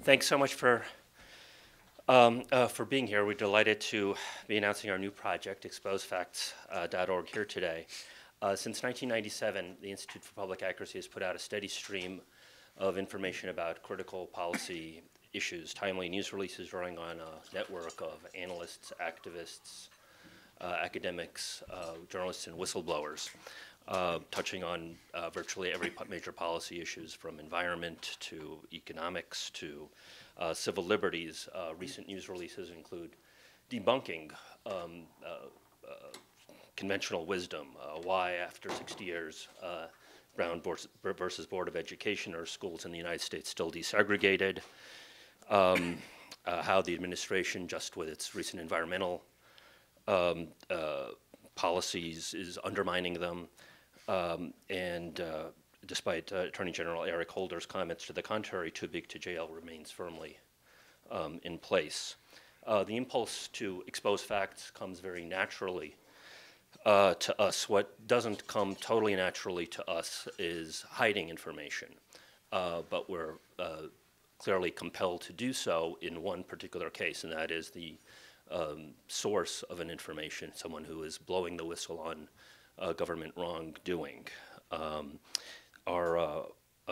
Thanks so much for being here. We're delighted to be announcing our new project, exposefacts.org, here today. Since 1997, the Institute for Public Accuracy has put out a steady stream of information about critical policy issues, timely news releases drawing on a network of analysts, activists, academics, journalists, and whistleblowers, touching on virtually every major policy issues, from environment to economics to civil liberties. Recent news releases include debunking conventional wisdom, why after 60 years Brown versus Board of Education are schools in the United States still desegregated, how the administration, just with its recent environmental policies, is undermining them, and despite Attorney General Eric Holder's comments to the contrary, too big to jail remains firmly in place. The impulse to expose facts comes very naturally to us. What doesn't come totally naturally to us is hiding information, but we're clearly compelled to do so in one particular case, and that is the source of an information, someone who is blowing the whistle on government wrongdoing. I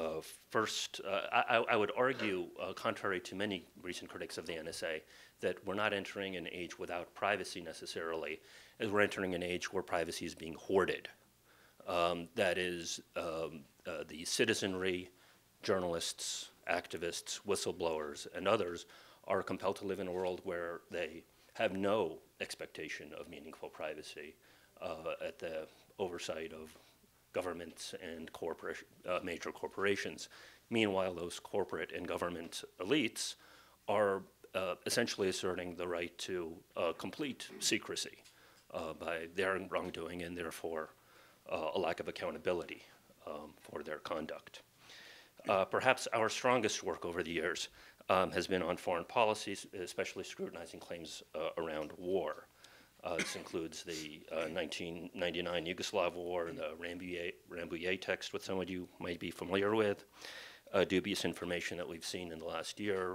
would argue, contrary to many recent critics of the NSA, that we're not entering an age without privacy necessarily, as we're entering an age where privacy is being hoarded. That is, the citizenry, journalists, activists, whistleblowers, and others are compelled to live in a world where they have no expectation of meaningful privacy at the oversight of governments and major corporations. Meanwhile, those corporate and government elites are essentially asserting the right to complete secrecy by their wrongdoing, and therefore a lack of accountability for their conduct. Perhaps our strongest work over the years has been on foreign policies, especially scrutinizing claims around war. This includes the 1999 Yugoslav War, the Rambouillet text, which some of you might be familiar with, dubious information that we've seen in the last year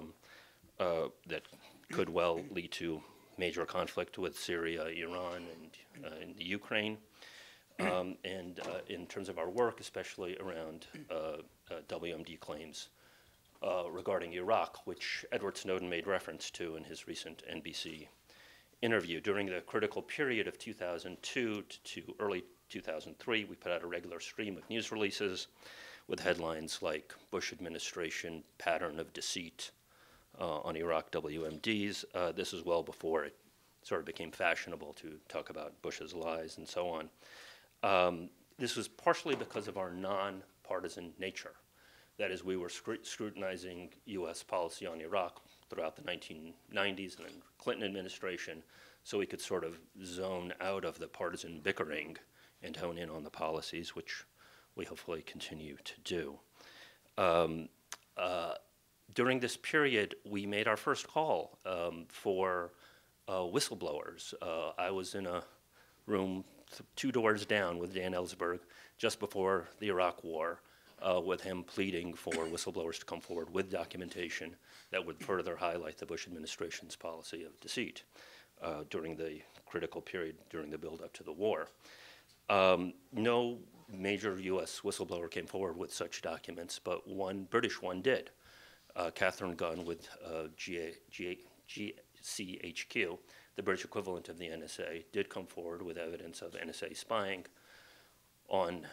that could well lead to major conflict with Syria, Iran, and the Ukraine. And in terms of our work, especially around WMD claims regarding Iraq, which Edward Snowden made reference to in his recent NBC interview. During the critical period of 2002 to early 2003, we put out a regular stream of news releases with headlines like Bush administration pattern of deceit on Iraq WMDs. This is well before it sort of became fashionable to talk about Bush's lies and so on. This was partially because of our non-partisan nature. That is, we were scrutinizing U.S. policy on Iraq throughout the 1990s and then Clinton administration, so we could sort of zone out of the partisan bickering and hone in on the policies, which we hopefully continue to do. During this period, we made our first call for whistleblowers. I was in a room 2 doors down with Dan Ellsberg just before the Iraq War, with him pleading for whistleblowers to come forward with documentation that would further highlight the Bush administration's policy of deceit during the critical period during the build-up to the war. No major U.S. whistleblower came forward with such documents, but one British one did. Catherine Gunn with GCHQ, the British equivalent of the NSA, did come forward with evidence of NSA spying on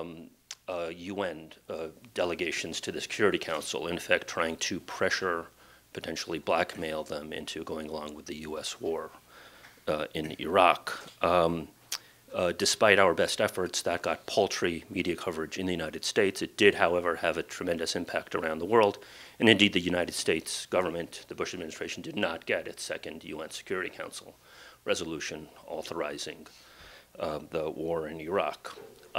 UN delegations to the Security Council, in effect trying to pressure, potentially blackmail them into going along with the U.S. war in Iraq. Despite our best efforts, that got paltry media coverage in the United States. It did, however, have a tremendous impact around the world, and indeed the United States government, the Bush administration, did not get its second UN Security Council resolution authorizing the war in Iraq.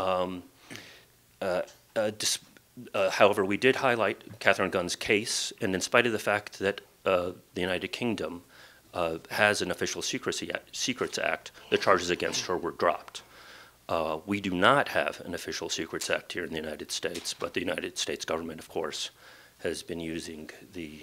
However, we did highlight Catherine Gunn's case, and in spite of the fact that the United Kingdom has an official Secrets Act, the charges against her were dropped. We do not have an official Secrets Act here in the United States, but the United States government, of course, has been using the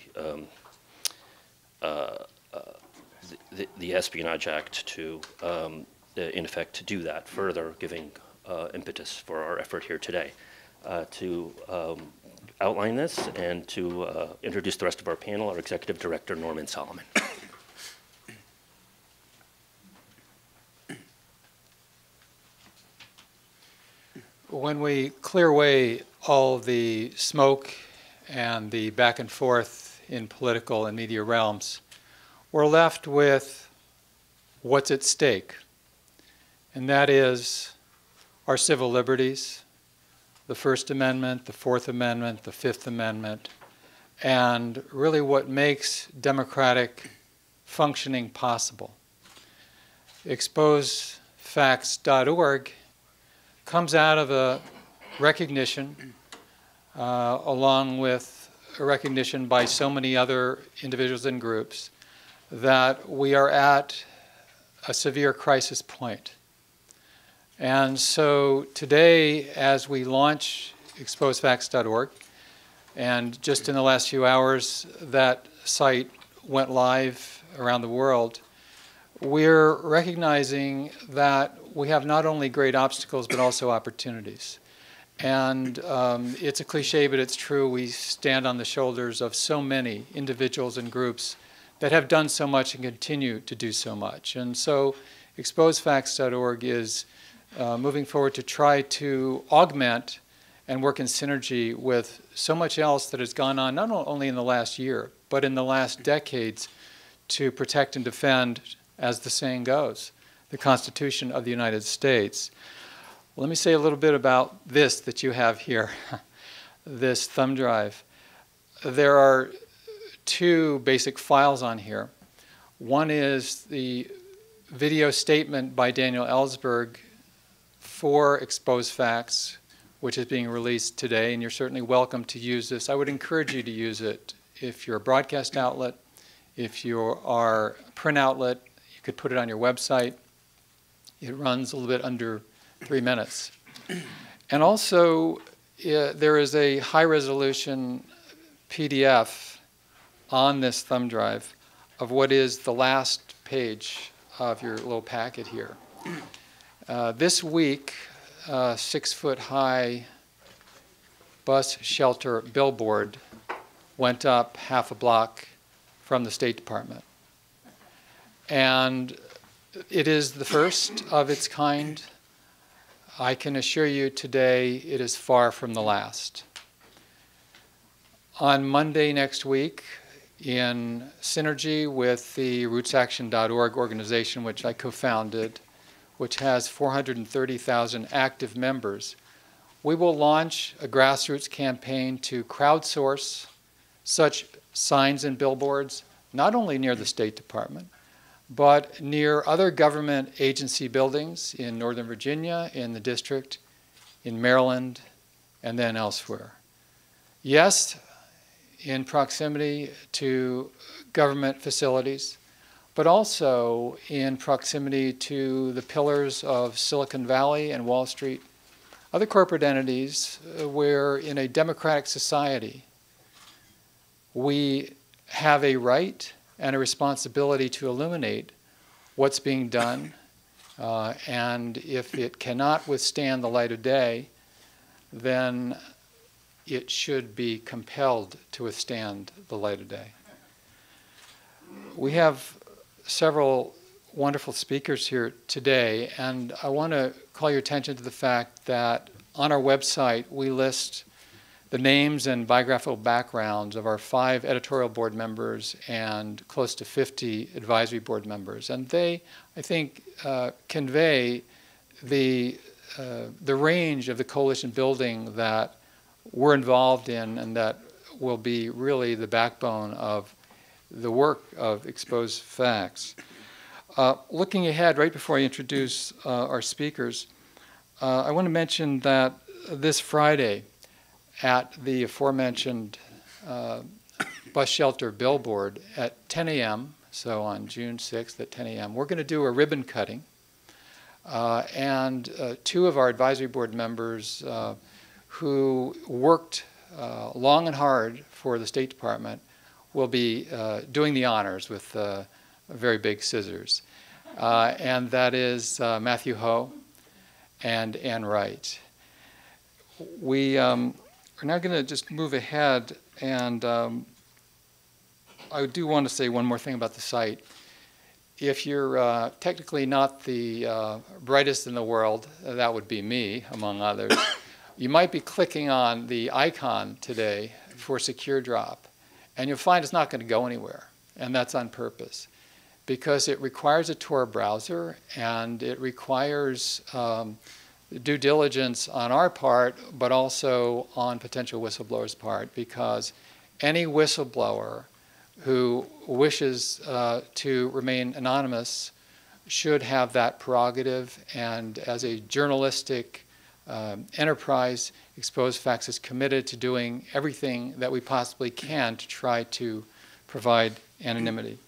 Espionage Act to, in effect, to do that further, giving impetus for our effort here today. To outline this and to introduce the rest of our panel, our Executive Director, Norman Solomon. When we clear away all the smoke and the back and forth in political and media realms, we're left with what's at stake, and that is our civil liberties, the First Amendment, the Fourth Amendment, the Fifth Amendment, and really what makes democratic functioning possible. ExposeFacts.org comes out of a recognition, along with a recognition by so many other individuals and groups, that we are at a severe crisis point. And so today, as we launch ExposeFacts.org, and just in the last few hours, that site went live around the world, we're recognizing that we have not only great obstacles, but also opportunities. And it's a cliche, but it's true. We stand on the shoulders of so many individuals and groups that have done so much and continue to do so much. And so ExposeFacts.org is moving forward to try to augment and work in synergy with so much else that has gone on, not only in the last year, but in the last decades, to protect and defend, as the saying goes, the Constitution of the United States. Let me say a little bit about this that you have here, this thumb drive. There are two basic files on here. One is the video statement by Daniel Ellsberg for Expose Facts, which is being released today, and you're certainly welcome to use this. I would encourage you to use it if you're a broadcast outlet, if you are a print outlet, you could put it on your website. It runs a little bit under 3 minutes. And also, there is a high-resolution PDF on this thumb drive of what is the last page of your little packet here. This week, 6-foot-high bus shelter billboard went up half a block from the State Department. And it is the first of its kind. I can assure you today it is far from the last. On Monday next week, in synergy with the rootsaction.org organization, which I co-founded, which has 430,000 active members, we will launch a grassroots campaign to crowdsource such signs and billboards, not only near the State Department, but near other government agency buildings in Northern Virginia, in the district, in Maryland, and then elsewhere. Yes, in proximity to government facilities, but also in proximity to the pillars of Silicon Valley and Wall Street, other corporate entities where in a democratic society we have a right and a responsibility to illuminate what's being done, and if it cannot withstand the light of day, then it should be compelled to withstand the light of day. We have several wonderful speakers here today, and I want to call your attention to the fact that on our website we list the names and biographical backgrounds of our 5 editorial board members and close to 50 advisory board members. And they, I think, convey the range of the coalition building that we're involved in and that will be really the backbone of the work of Expose Facts. Looking ahead, right before I introduce our speakers, I want to mention that this Friday, at the aforementioned bus shelter billboard at 10 a.m., so on June 6th at 10 a.m., we're going to do a ribbon cutting. And 2 of our advisory board members who worked long and hard for the State Department will be doing the honors with very big scissors. And that is Matthew Ho and Ann Wright. We are now going to just move ahead, and I do want to say one more thing about the site. If you're technically not the brightest in the world, that would be me, among others, you might be clicking on the icon today for Secure Drop, and you'll find it's not going to go anywhere, and that's on purpose, because it requires a Tor browser, and it requires due diligence on our part, but also on potential whistleblowers' part, because any whistleblower who wishes to remain anonymous should have that prerogative, and as a journalistic enterprise, Exposed Facts is committed to doing everything that we possibly can to try to provide anonymity.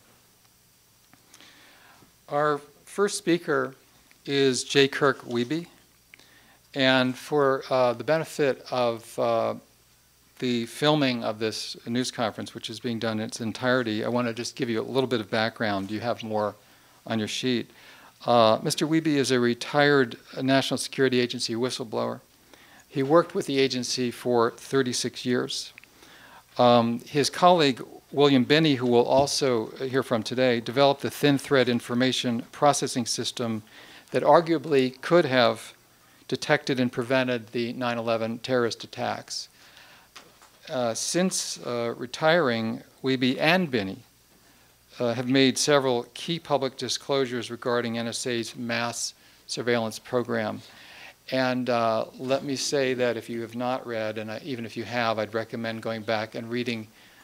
Our first speaker is J. Kirk Wiebe, and for the benefit of the filming of this news conference, which is being done in its entirety, I want to just give you a little bit of background. You have more on your sheet. Mr. Wiebe is a retired National Security Agency whistleblower. He worked with the agency for 36 years. His colleague, William Binney, who we'll also hear from today, developed the thin thread information processing system that arguably could have detected and prevented the 9/11 terrorist attacks. Since retiring, Wiebe and Binney have made several key public disclosures regarding NSA's mass surveillance program. And let me say that if you have not read, and even if you have, I'd recommend going back and reading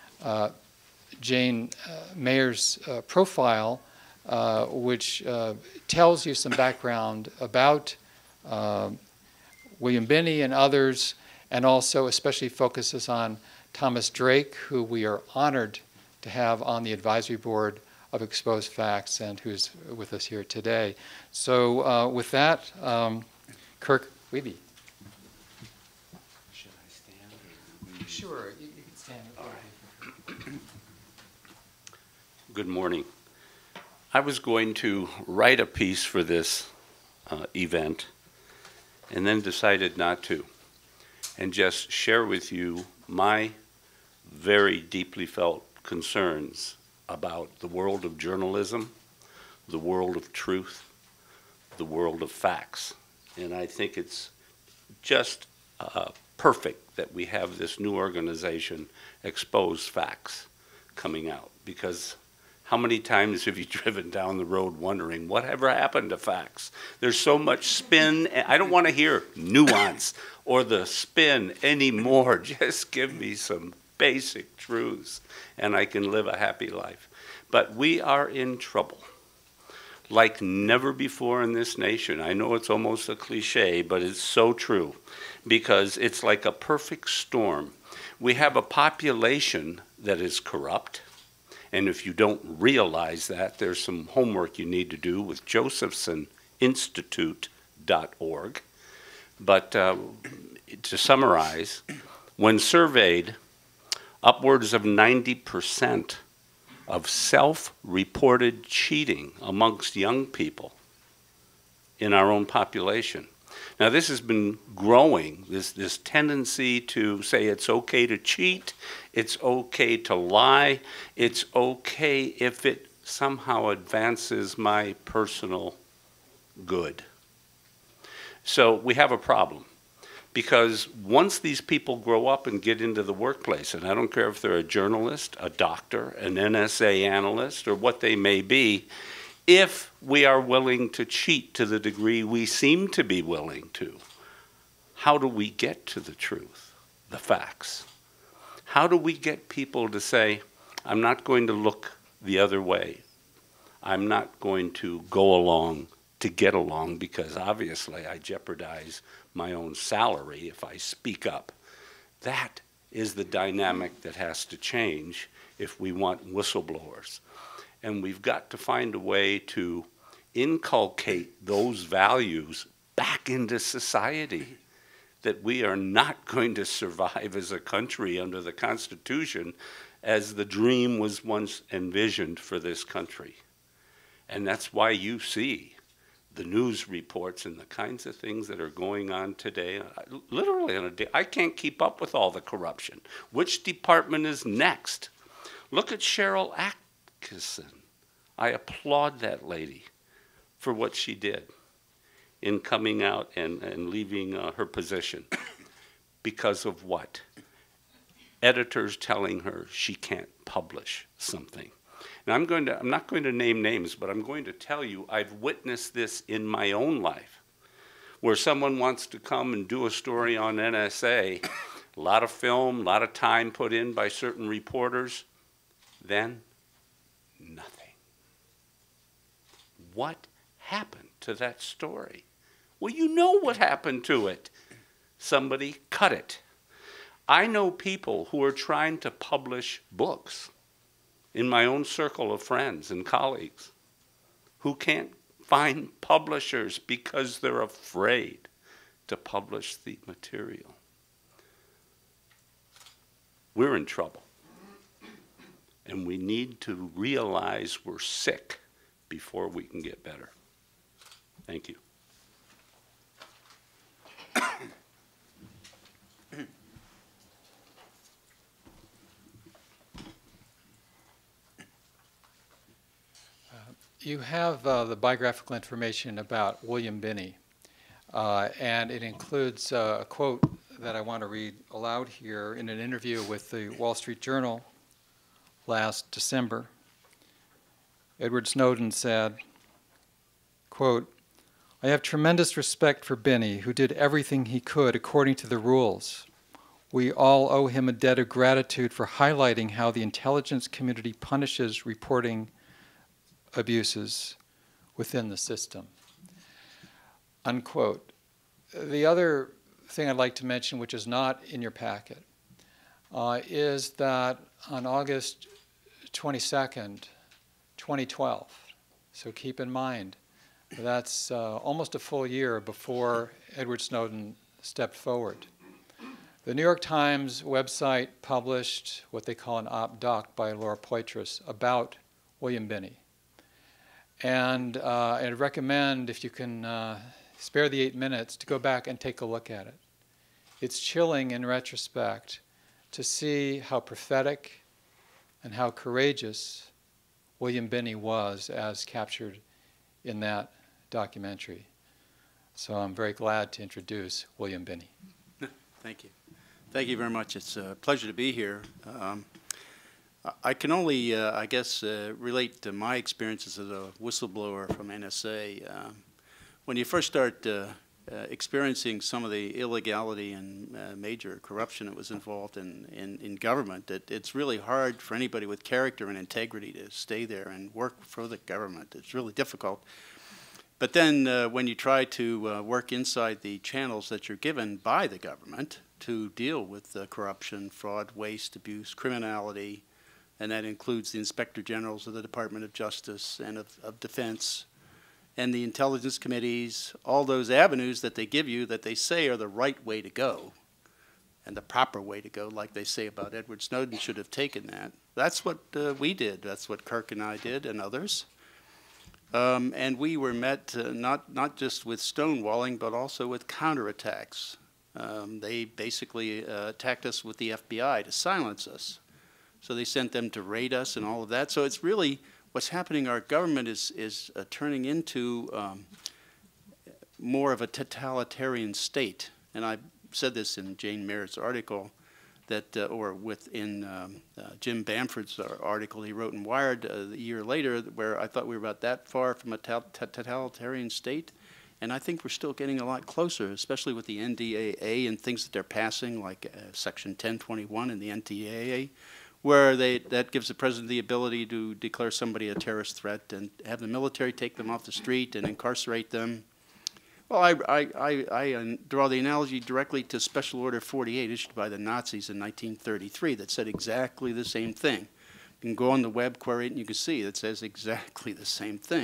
Jane Mayer's profile, which tells you some background about William Binney and others, and also especially focuses on Thomas Drake, who we are honored to have on the advisory board of Exposed Facts and who's with us here today. So with that, Kirk Wiebe. Should I stand? Sure, you can stand. All right. Good morning. I was going to write a piece for this event and then decided not to, and just share with you my very deeply felt concerns about the world of journalism, the world of truth, the world of facts. And I think it's just perfect that we have this new organization, Exposed Facts, coming out. Because how many times have you driven down the road wondering, whatever happened to facts? There's so much spin. I don't want to hear nuance or the spin anymore. Just give me some basic truths, and I can live a happy life. But we are in trouble like never before in this nation. I know it's almost a cliche, but it's so true, because it's like a perfect storm. We have a population that is corrupt, and if you don't realize that, there's some homework you need to do with josephsoninstitute.org. But to summarize, when surveyed, upwards of 90% of self-reported cheating amongst young people in our own population. Now, this has been growing, this tendency to say it's okay to cheat, it's okay to lie, it's okay if it somehow advances my personal good. So we have a problem. Because once these people grow up and get into the workplace, and I don't care if they're a journalist, a doctor, an NSA analyst, or what they may be, if we are willing to cheat to the degree we seem to be willing to, how do we get to the truth, the facts? How do we get people to say, I'm not going to look the other way. I'm not going to go along to get along, because obviously I jeopardize my own salary if I speak up. That is the dynamic that has to change if we want whistleblowers. And we've got to find a way to inculcate those values back into society. that we are not going to survive as a country under the Constitution as the dream was once envisioned for this country. And that's why you see the news reports and the kinds of things that are going on today. Literally on a day, I can't keep up with all the corruption. Which department is next? Look at Cheryl Atkinson. I applaud that lady for what she did in coming out and leaving her position. Because of what? Editors telling her she can't publish something. Now I'm not going to name names, but I'm going to tell you I've witnessed this in my own life, where someone wants to come and do a story on NSA, a lot of film, a lot of time put in by certain reporters, then nothing. What happened to that story? Well, you know what happened to it. Somebody cut it. I know people who are trying to publish books in my own circle of friends and colleagues who can't find publishers because they're afraid to publish the material. We're in trouble. And we need to realize we're sick before we can get better. Thank you. You have the biographical information about William Binney, and it includes a quote that I want to read aloud here in an interview with the Wall Street Journal last December. Edward Snowden said, quote, "I have tremendous respect for Binney, who did everything he could according to the rules. We all owe him a debt of gratitude for highlighting how the intelligence community punishes reporting abuses within the system." Unquote. The other thing I'd like to mention, which is not in your packet, is that on August 22nd, 2012, so keep in mind, that's almost a full year before Edward Snowden stepped forward. The New York Times website published what they call an op-doc by Laura Poitras about William Binney. And I'd recommend, if you can spare the 8 minutes, to go back and take a look at it. It's chilling in retrospect to see how prophetic and how courageous William Binney was as captured in that documentary. So I'm very glad to introduce William Binney. Thank you. Thank you very much. It's a pleasure to be here. I can only, I guess, relate to my experiences as a whistleblower from NSA. When you first start experiencing some of the illegality and major corruption that was involved in government, it's really hard for anybody with character and integrity to stay there and work for the government. It's really difficult. But then when you try to work inside the channels that you're given by the government to deal with corruption, fraud, waste, abuse, criminality, and that includes the Inspector Generals of the Department of Justice and of Defense, and the intelligence committees, all those avenues that they give you that they say are the right way to go and the proper way to go, like they say about Edward Snowden should have taken that. That's what we did. That's what Kirk and I did and others. And we were met not just with stonewalling, but also with counterattacks. They basically attacked us with the FBI to silence us. So they sent them to raid us and all of that. So it's really what's happening. Our government is turning into more of a totalitarian state. And I said this in Jane Merritt's article, that or within Jim Bamford's article he wrote in Wired a year later, where I thought we were about that far from a totalitarian state. And I think we're still getting a lot closer, especially with the NDAA and things that they're passing, like Section 1021 in the NDAA, where that gives the president the ability to declare somebody a terrorist threat and have the military take them off the street and incarcerate them. Well, I draw the analogy directly to Special Order 48 issued by the Nazis in 1933 that said exactly the same thing. You can go on the web, query it, and you can see it says exactly the same thing.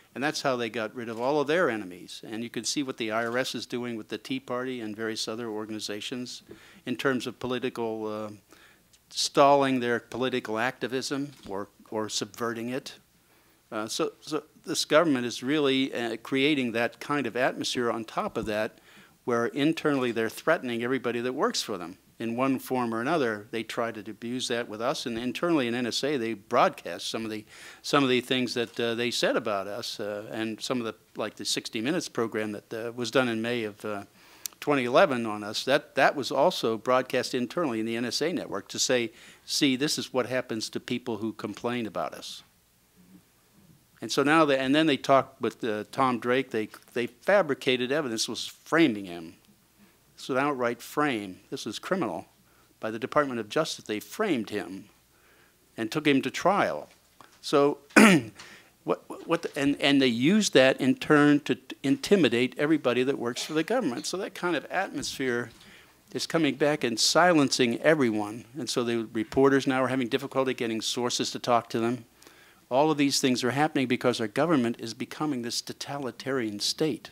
And that's how they got rid of all of their enemies. And you can see what the IRS is doing with the Tea Party and various other organizations in terms of political, stalling their political activism or subverting it. So this government is really creating that kind of atmosphere on top of that, where internally they're threatening everybody that works for them. In one form or another, they try to abuse that with us, and internally in NSA, they broadcast some of the things that they said about us, and some of the, like the 60 Minutes program that was done in May of 2011 on us. That was also broadcast internally in the NSA network to say, see, this is what happens to people who complain about us. And so now, and then they talked with Tom Drake. They fabricated evidence, was framing him. This was an outright frame. This was criminal. By the Department of Justice, they framed him and took him to trial. So, and they used that in turn to intimidate everybody that works for the government. So that kind of atmosphere is coming back and silencing everyone. And so the reporters now are having difficulty getting sources to talk to them. All of these things are happening because our government is becoming this totalitarian state.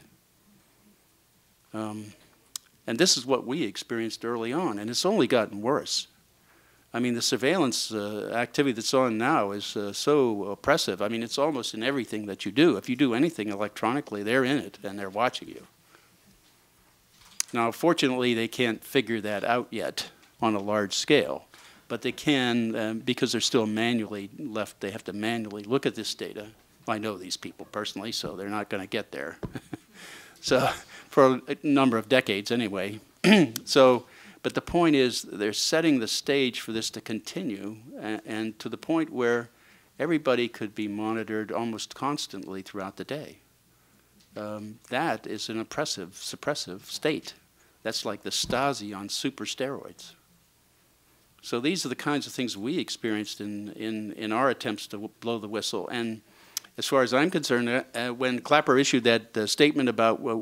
And this is what we experienced early on, and it's only gotten worse. I mean, the surveillance activity that's on now is so oppressive. I mean, it's almost in everything that you do. If you do anything electronically, they're in it, and they're watching you. Now, fortunately, they can't figure that out yet on a large scale. But they can, because they're still manually left, they have to manually look at this data. I know these people personally, so they're not going to get there. So, for a number of decades anyway. So, but the point is, they're setting the stage for this to continue, and to the point where everybody could be monitored almost constantly throughout the day. That is an oppressive, suppressive state. That's like the Stasi on super steroids. So these are the kinds of things we experienced in our attempts to blow the whistle. And as far as I'm concerned, when Clapper issued that statement about what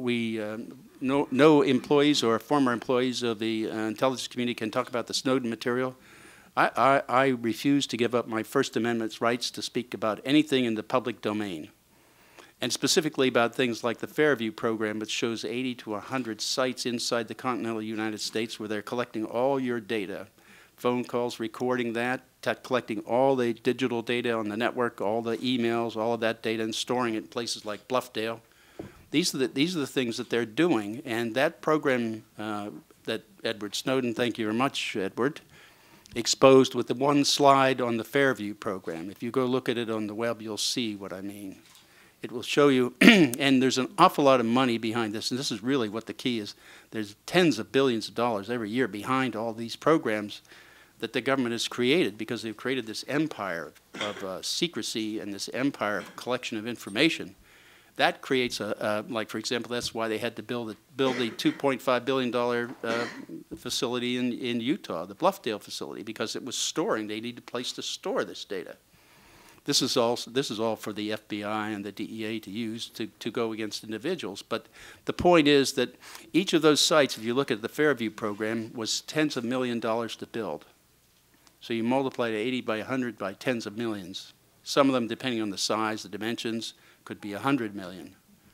no employees or former employees of the intelligence community can talk about the Snowden material, I refuse to give up my First Amendment's rights to speak about anything in the public domain. And specifically about things like the Fairview program, which shows 80 to 100 sites inside the continental United States where they're collecting all your data. Phone calls, recording that, collecting all the digital data on the network, all the emails, all of that data, and storing it in places like Bluffdale. These are the things that they're doing, and that program that Edward Snowden, thank you very much, Edward, exposed with the one slide on the Fairview program. If you go look at it on the web, you'll see what I mean. It will show you, and there's an awful lot of money behind this, and this is really what the key is. There's tens of billions of dollars every year behind all these programs that the government has created, because they've created this empire of secrecy and this empire of collection of information. That creates like for example, that's why they had to build the $2.5 billion facility in Utah, the Bluffdale facility, because it was storing. They needed a place to store this data. This is all for the FBI and the DEA to use to go against individuals. But the point is that each of those sites, if you look at the Fairview program, was tens of millions of dollars to build. So you multiply it 80 by 100 by tens of millions. Some of them, depending on the size, the dimensions, could be 100 million.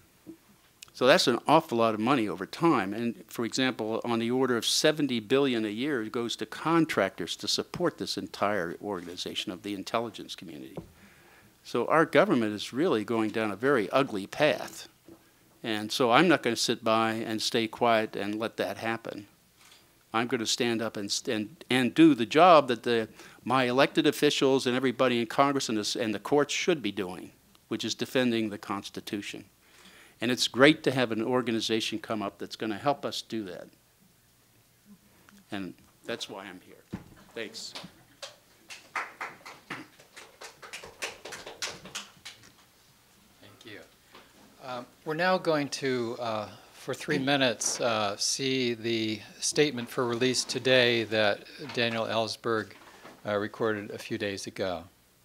So that's an awful lot of money over time. And for example, on the order of 70 billion a year goes to contractors to support this entire organization of the intelligence community. So our government is really going down a very ugly path. And so I'm not going to sit by and stay quiet and let that happen. I'm going to stand up and do the job that my elected officials and everybody in Congress and the courts should be doing, which is defending the Constitution. And it's great to have an organization come up that's going to help us do that. And that's why I'm here. Thanks. Thank you. We're now going to, for 3 minutes, see the statement for release today that Daniel Ellsberg recorded a few days ago.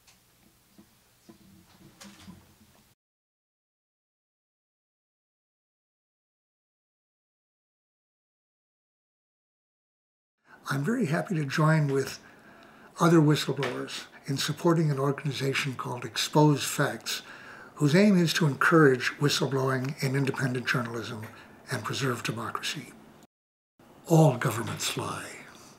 I'm very happy to join with other whistleblowers in supporting an organization called Expose Facts, whose aim is to encourage whistleblowing and independent journalism and preserve democracy. All governments lie,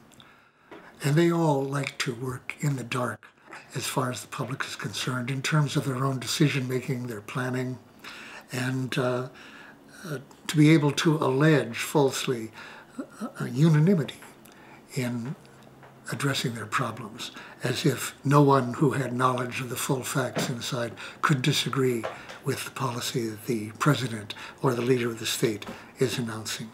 and they all like to work in the dark as far as the public is concerned in terms of their own decision-making, their planning, and to be able to allege falsely unanimity in addressing their problems, as if no one who had knowledge of the full facts inside could disagree with the policy that the president or the leader of the state is announcing.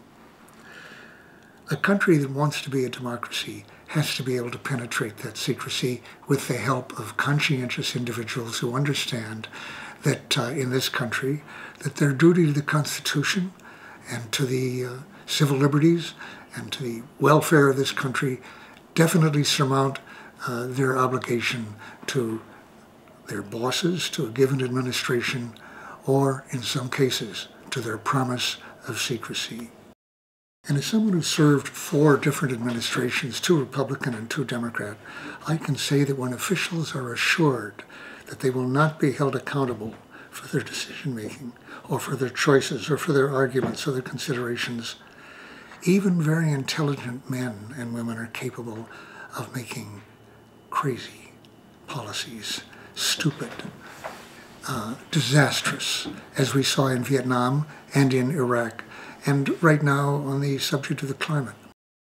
A country that wants to be a democracy has to be able to penetrate that secrecy with the help of conscientious individuals who understand that in this country, that their duty to the Constitution and to the civil liberties and to the welfare of this country definitely surmount their obligation to their bosses, to a given administration, or in some cases, to their promise of secrecy. And as someone who served 4 different administrations, 2 Republican and 2 Democrat, I can say that when officials are assured that they will not be held accountable for their decision-making, or for their choices, or for their arguments, or their considerations, even very intelligent men and women are capable of making crazy policies, stupid, disastrous, as we saw in Vietnam and in Iraq, and right now on the subject of the climate.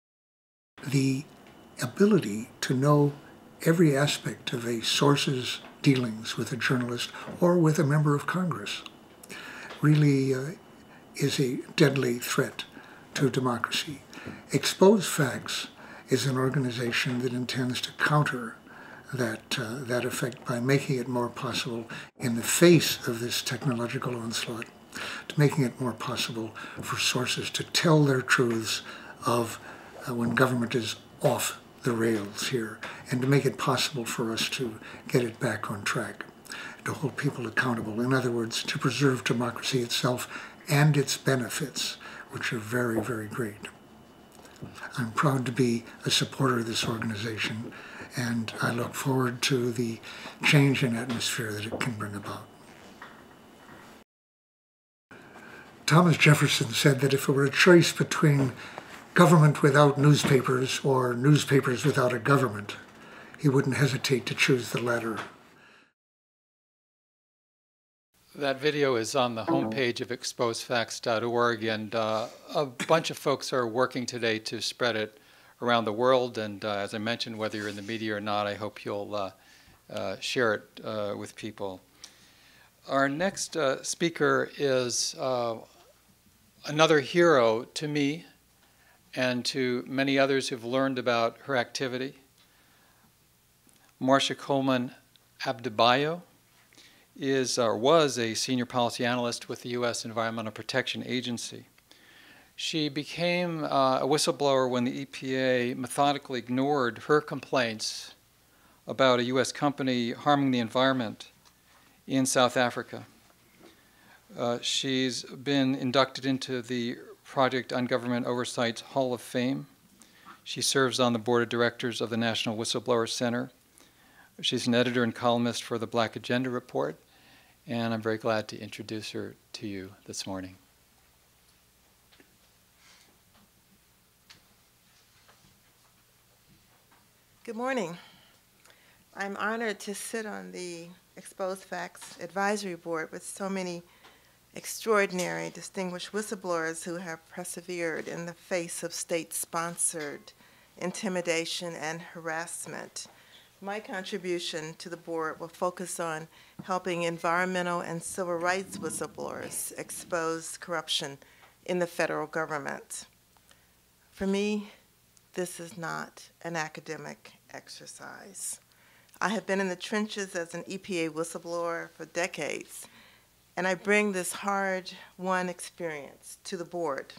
The ability to know every aspect of a source's dealings with a journalist or with a member of Congress really is a deadly threat to democracy. Exposed Facts is an organization that intends to counter that effect by making it more possible in the face of this technological onslaught, to making it more possible for sources to tell their truths of when government is off the rails here, and to make it possible for us to get it back on track, to hold people accountable. In other words, to preserve democracy itself and its benefits, which are very, very great. I'm proud to be a supporter of this organization, and I look forward to the change in atmosphere that it can bring about. Thomas Jefferson said that if it were a choice between government without newspapers or newspapers without a government, he wouldn't hesitate to choose the latter. That video is on the homepage of exposedfacts.org, and a bunch of folks are working today to spread it around the world. And as I mentioned, whether you're in the media or not, I hope you'll share it with people. Our next speaker is another hero to me and to many others who've learned about her activity. Marsha Coleman-Adebayo is or was a senior policy analyst with the U.S. Environmental Protection Agency. She became a whistleblower when the EPA methodically ignored her complaints about a U.S. company harming the environment in South Africa. She's been inducted into the Project on Government Oversight's Hall of Fame. She serves on the board of directors of the National Whistleblower Center. She's an editor and columnist for the Black Agenda Report, and I'm very glad to introduce her to you this morning. Good morning. I'm honored to sit on the Exposed Facts Advisory Board with so many extraordinary, distinguished whistleblowers who have persevered in the face of state-sponsored intimidation and harassment. My contribution to the board will focus on helping environmental and civil rights whistleblowers expose corruption in the federal government. For me, this is not an academic exercise. I have been in the trenches as an EPA whistleblower for decades, and I bring this hard-won experience to the board.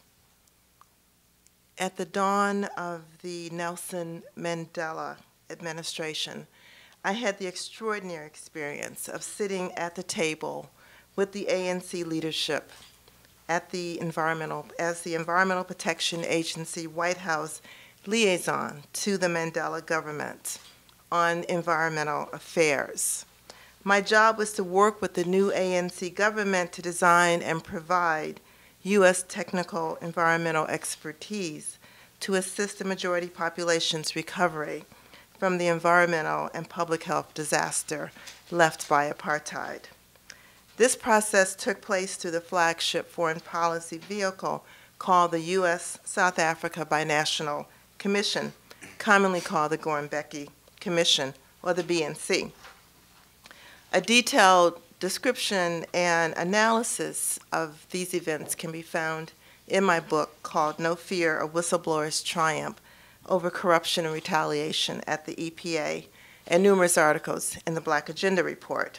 At the dawn of the Nelson Mandela administration, I had the extraordinary experience of sitting at the table with the ANC leadership at the as the Environmental Protection Agency White House liaison to the Mandela government on environmental affairs. My job was to work with the new ANC government to design and provide U.S. technical environmental expertise to assist the majority population's recovery from the environmental and public health disaster left by apartheid. This process took place through the flagship foreign policy vehicle called the U.S. South Africa Binational Commission, commonly called the Gormbecki Commission, or the BNC. A detailed description and analysis of these events can be found in my book called No Fear, A Whistleblower's Triumph Over Corruption and Retaliation at the EPA, and numerous articles in the Black Agenda Report.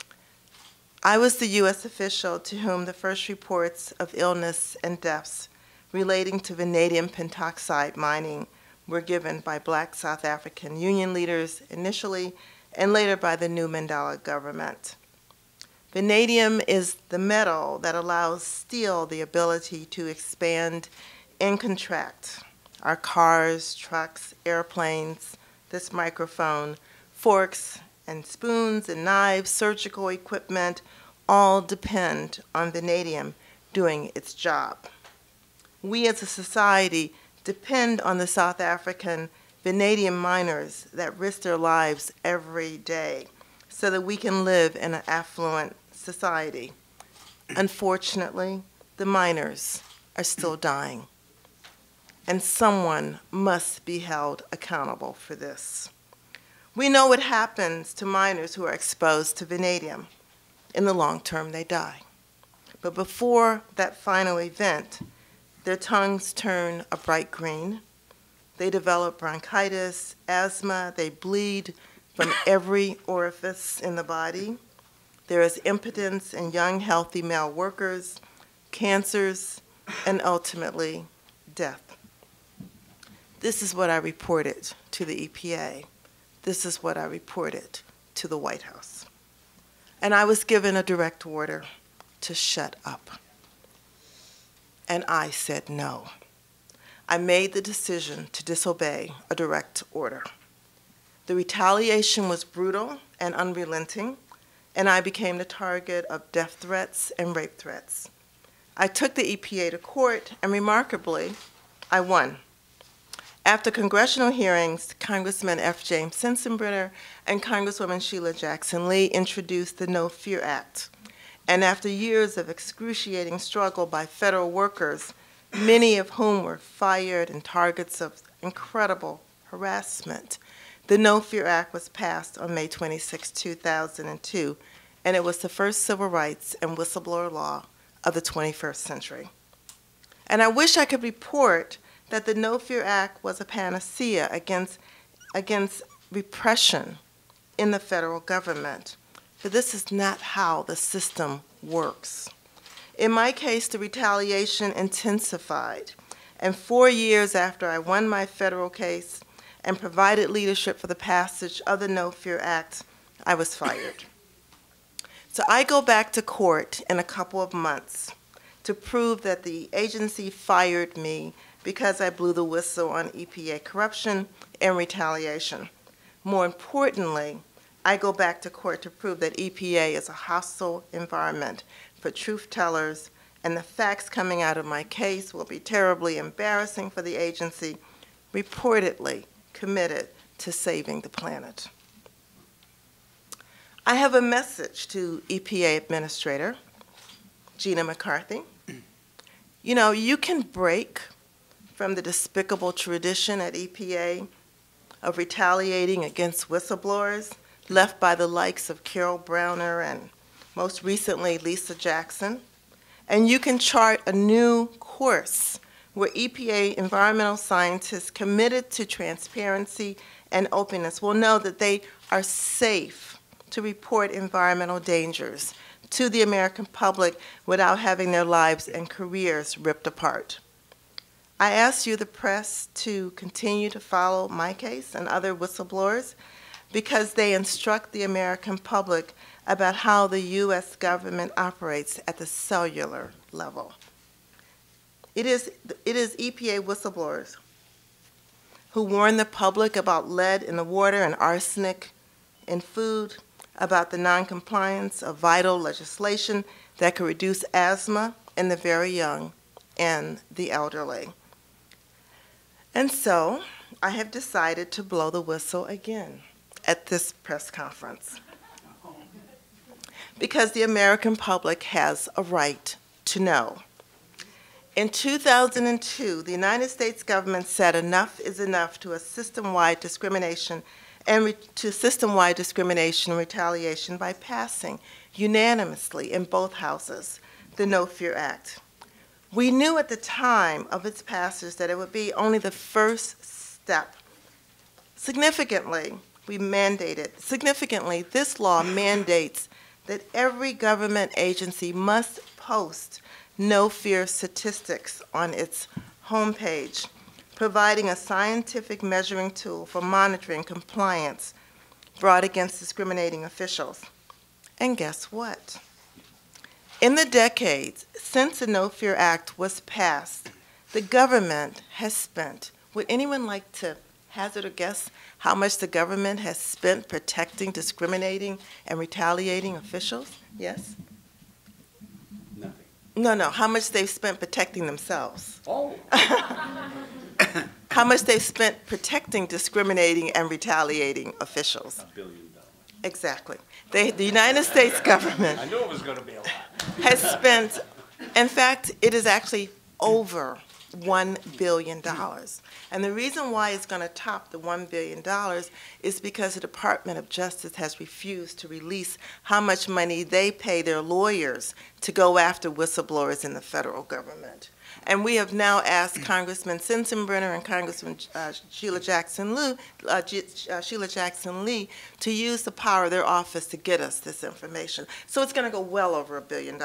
I was the U.S. official to whom the first reports of illness and deaths relating to vanadium pentoxide mining were given by Black South African union leaders initially, and later by the new Mandela government. Vanadium is the metal that allows steel the ability to expand and contract. Our cars, trucks, airplanes, this microphone, forks and spoons and knives, surgical equipment, all depend on vanadium doing its job. We as a society depend on the South African vanadium miners that risk their lives every day so that we can live in an affluent society. Unfortunately, the miners are still dying, and someone must be held accountable for this. We know what happens to miners who are exposed to vanadium. In the long term, they die. But before that final event, their tongues turn a bright green. They develop bronchitis, asthma, they bleed from every orifice in the body. There is impotence in young, healthy male workers, cancers, and ultimately, death. This is what I reported to the EPA. This is what I reported to the White House. And I was given a direct order to shut up. And I said no. I made the decision to disobey a direct order. The retaliation was brutal and unrelenting, and I became the target of death threats and rape threats. I took the EPA to court, and remarkably, I won. After congressional hearings, Congressman F. James Sensenbrenner and Congresswoman Sheila Jackson Lee introduced the No Fear Act. And after years of excruciating struggle by federal workers, many of whom were fired and targets of incredible harassment, the No Fear Act was passed on May 26, 2002, and it was the first civil rights and whistleblower law of the 21st century. And I wish I could report that the No Fear Act was a panacea against repression in the federal government, but this is not how the system works. In my case, the retaliation intensified, and 4 years after I won my federal case and provided leadership for the passage of the No Fear Act, I was fired. So I go back to court in a couple of months to prove that the agency fired me because I blew the whistle on EPA corruption and retaliation. More importantly, I go back to court to prove that EPA is a hostile environment for truth tellers, and the facts coming out of my case will be terribly embarrassing for the agency, reportedly committed to saving the planet. I have a message to EPA Administrator Gina McCarthy. You know, you can break from the despicable tradition at EPA of retaliating against whistleblowers left by the likes of Carol Browner and most recently Lisa Jackson, and you can chart a new course where EPA environmental scientists committed to transparency and openness will know that they are safe to report environmental dangers to the American public without having their lives and careers ripped apart. I ask you, the press, to continue to follow my case and other whistleblowers because they instruct the American public about how the U.S. government operates at the cellular level. It is EPA whistleblowers who warn the public about lead in the water and arsenic in food, about the noncompliance of vital legislation that could reduce asthma in the very young and the elderly. And so I have decided to blow the whistle again at this press conference, because the American public has a right to know. In 2002, the United States government said enough is enough to a system-wide discrimination and retaliation by passing unanimously in both houses the No Fear Act. We knew at the time of its passage that it would be only the first step. Significantly, this law mandates that every government agency must post no fear statistics on its homepage, providing a scientific measuring tool for monitoring compliance brought against discriminating officials. And guess what? In the decades since the No Fear Act was passed, the government has spent, would anyone like to hazard a guess how much the government has spent protecting discriminating and retaliating officials? Yes? No, how much they've spent protecting themselves. Oh. How much they've spent protecting discriminating and retaliating officials. $1 billion. Exactly. The United States government I knew it was going to be a lot. has spent, in fact, it is actually over $1 billion. And the reason why it's going to top the $1 billion is because the Department of Justice has refused to release how much money they pay their lawyers to go after whistleblowers in the federal government. And we have now asked Congressman Sensenbrenner and Congressman Sheila Jackson Lee to use the power of their office to get us this information. So it's going to go well over $1 billion.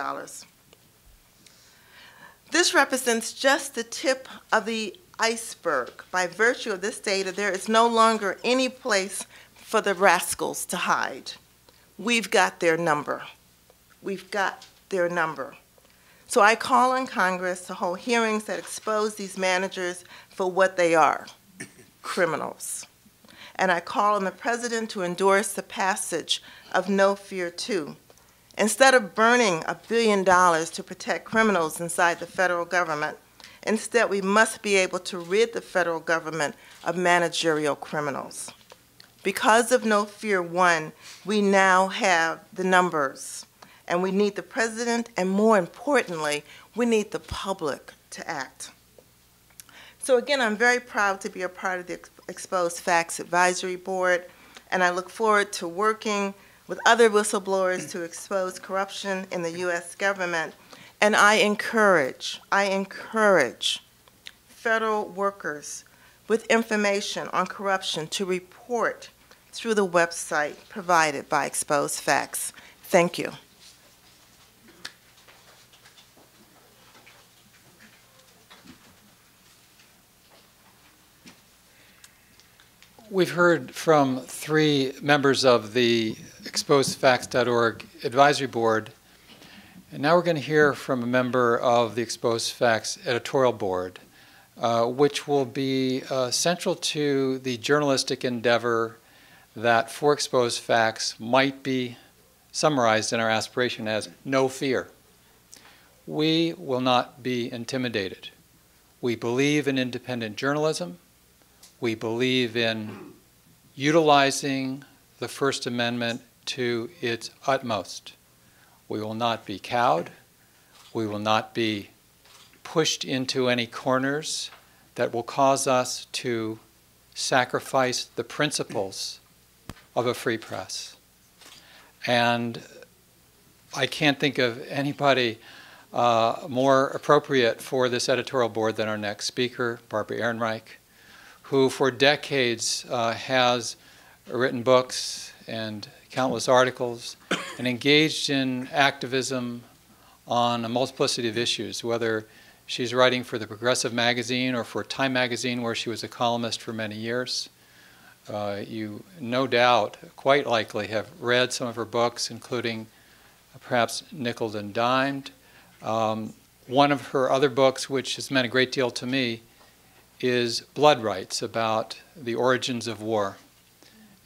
This represents just the tip of the iceberg. By virtue of this data, there is no longer any place for the rascals to hide. We've got their number. We've got their number. So I call on Congress to hold hearings that expose these managers for what they are, criminals. And I call on the President to endorse the passage of No Fear 2. Instead of burning $1 billion to protect criminals inside the federal government, instead we must be able to rid the federal government of managerial criminals. Because of No Fear 1, we now have the numbers, and we need the President, and more importantly, we need the public to act. So again, I'm very proud to be a part of the Exposed Facts Advisory Board, and I look forward to working with other whistleblowers to expose corruption in the U.S. government. And I encourage federal workers with information on corruption to report through the website provided by Exposed Facts. Thank you. We've heard from 3 members of the exposedfacts.org advisory board, and now we're going to hear from a member of the Exposed Facts editorial board, which will be central to the journalistic endeavor that for Exposed Facts might be summarized in our aspiration as no fear. We will not be intimidated. We believe in independent journalism. We believe in utilizing the First Amendment to its utmost. We will not be cowed. We will not be pushed into any corners that will cause us to sacrifice the principles of a free press. And I can't think of anybody more appropriate for this editorial board than our next speaker, Barbara Ehrenreich, who for decades has written books and countless articles and engaged in activism on a multiplicity of issues, whether she's writing for the Progressive magazine or for Time magazine, where she was a columnist for many years. You no doubt, quite likely, have read some of her books, including perhaps Nickeled and Dimed. One of her other books, which has meant a great deal to me, is Blood Rights, about the origins of war.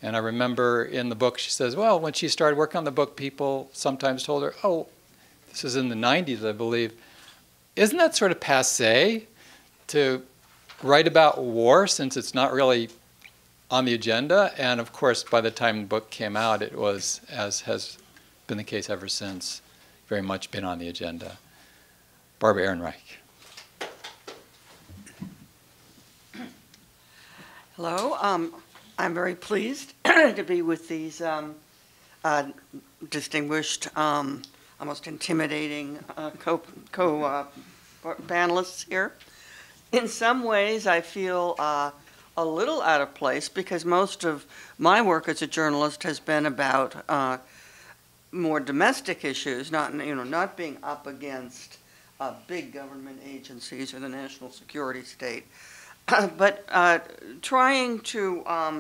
And I remember in the book she says, well, when she started working on the book, people sometimes told her, oh, this is in the 90s, I believe, isn't that sort of passé to write about war since it's not really on the agenda? And of course, by the time the book came out, it was, as has been the case ever since, very much been on the agenda. Barbara Ehrenreich. Hello. I'm very pleased to be with these distinguished, almost intimidating co-panelists here. In some ways, I feel a little out of place because most of my work as a journalist has been about more domestic issues, not being up against big government agencies or the national security state, but trying to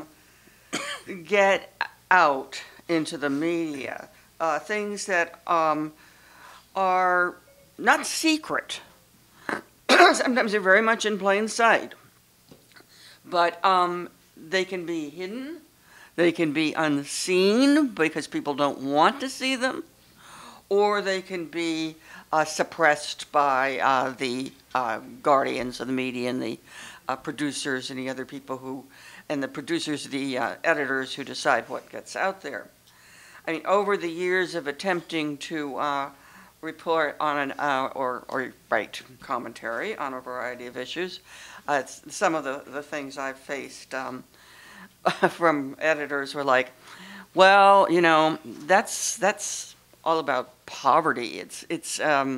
get out into the media things that are not secret. Sometimes they're very much in plain sight, but they can be hidden, they can be unseen because people don't want to see them, or they can be suppressed by the guardians of the media and the producers and the other people who, and the producers, the editors who decide what gets out there. I mean, over the years of attempting to report on an, or write commentary on a variety of issues, some of the things I've faced from editors were like, well, you know, that's all about poverty. It's not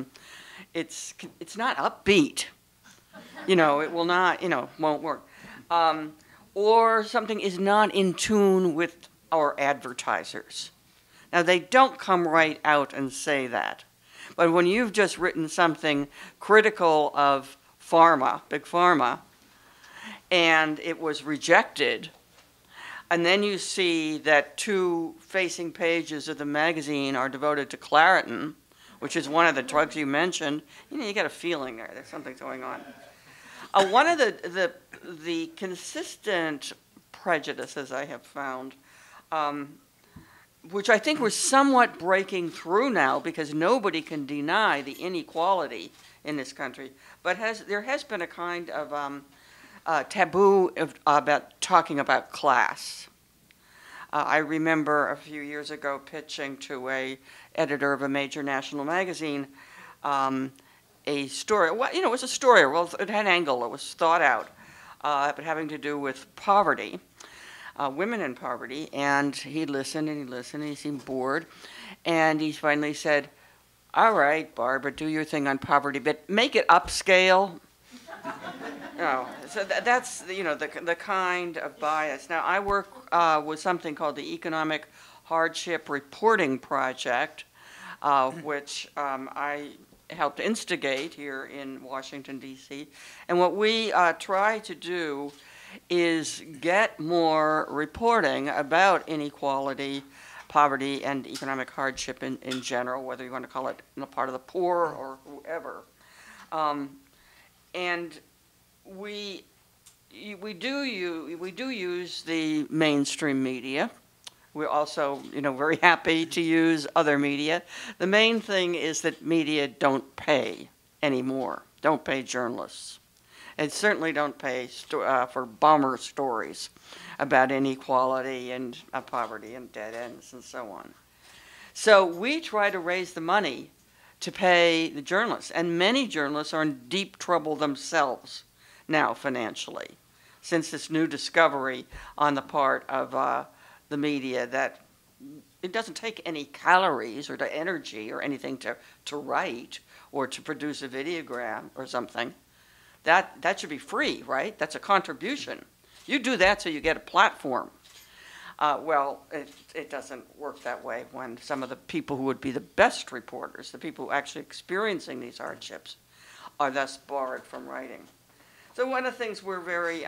upbeat. You know, it will not, you know, won't work. Or something is not in tune with our advertisers. Now, they don't come right out and say that. But when you've just written something critical of pharma, big pharma, and it was rejected, and then you see that 2 facing pages of the magazine are devoted to Claritin, which is one of the drugs you mentioned, you know, you get a feeling there's something going on. One of the consistent prejudices I have found, which I think we're somewhat breaking through now because nobody can deny the inequality in this country, but there has been a kind of taboo about talking about class. I remember a few years ago pitching to a editor of a major national magazine a story. Well, you know, it was a story. Well, it had an angle. It was thought out, but having to do with poverty, women in poverty. And he listened and he listened and he seemed bored. And he finally said, all right, Barbara, do your thing on poverty, but make it upscale. You know, so that's, you know, the kind of bias. Now, I work with something called the Economic Hardship Reporting Project, which I helped instigate here in Washington, D.C. And what we try to do is get more reporting about inequality, poverty, and economic hardship in general, whether you want to call it part of the poor or whoever. And we do use the mainstream media. We're also, you know, very happy to use other media. The main thing is that media don't pay anymore. Don't pay journalists, and certainly don't pay for bummer stories about inequality and poverty and dead ends and so on. So we try to raise the money to pay the journalists, and many journalists are in deep trouble themselves now financially, since this new discovery on the part of the media that it doesn't take any calories or the energy or anything to write or to produce a videogram or something. That should be free, right? That's a contribution. You do that so you get a platform. Well, it doesn't work that way when some of the people who would be the best reporters, the people who are actually experiencing these hardships, are thus barred from writing. So one of the things we're very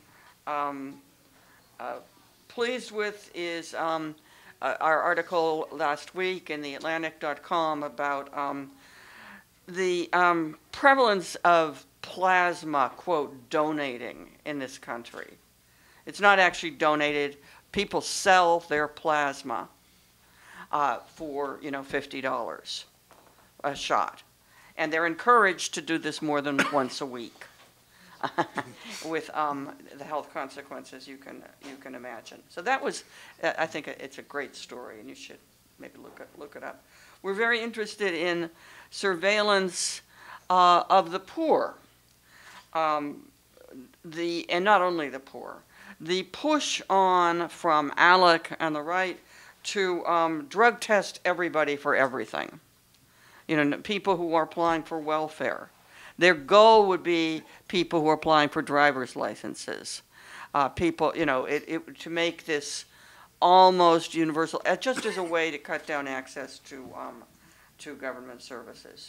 pleased with is our article last week in the Atlantic.com about the prevalence of plasma, quote, donating in this country. It's not actually donated people sell their plasma for, $50 a shot. And they're encouraged to do this more than once a week with the health consequences you can imagine. So that was, I think it's a great story, and you should maybe look it up. We're very interested in surveillance of the poor, and not only the poor. The push on from ALEC and the right to drug test everybody for everything. People who are applying for welfare. Their goal would be people who are applying for driver's licenses. People, to make this almost universal, just as a way to cut down access to government services.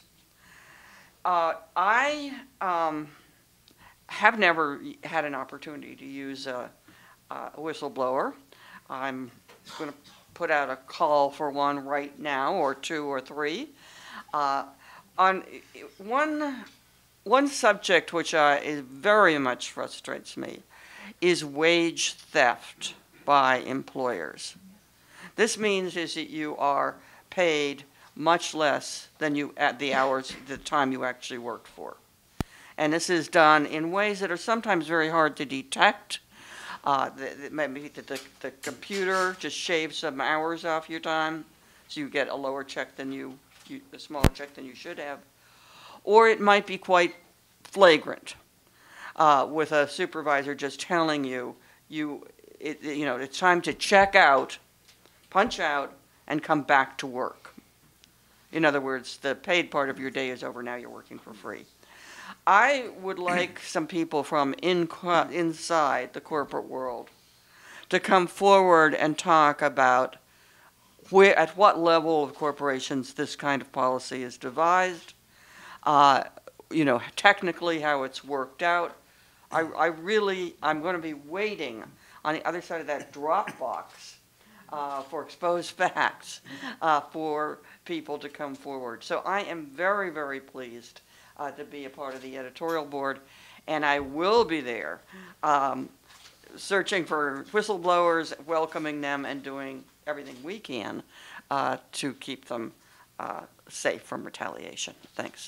I have never had an opportunity to use a whistleblower. I'm going to put out a call for one right now, or two or three. On one subject which is very much frustrates me is wage theft by employers. This means is that you are paid much less than you at the time you actually worked for. And this is done in ways that are sometimes very hard to detect. Maybe the computer just shaves some hours off your time, so you get a lower check than a smaller check than you should have. Or it might be quite flagrant, with a supervisor just telling you, it's time to check out, punch out, and come back to work. In other words, the paid part of your day is over, now you're working for free. I would like some people from inside the corporate world to come forward and talk about at what level of corporations this kind of policy is devised, technically how it's worked out. I'm going to be waiting on the other side of that Dropbox for exposed facts for people to come forward. So I am very, very pleased to be a part of the editorial board, and I will be there searching for whistleblowers, welcoming them, and doing everything we can to keep them safe from retaliation. Thanks.